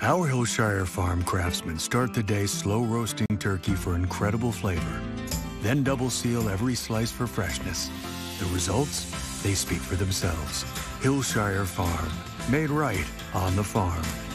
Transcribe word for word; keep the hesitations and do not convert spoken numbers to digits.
Our Hillshire farm craftsmen start the day slow roasting turkey for incredible flavor, then double seal every slice for freshness. The results? They speak for themselves. Hillshire Farm, made right on the farm.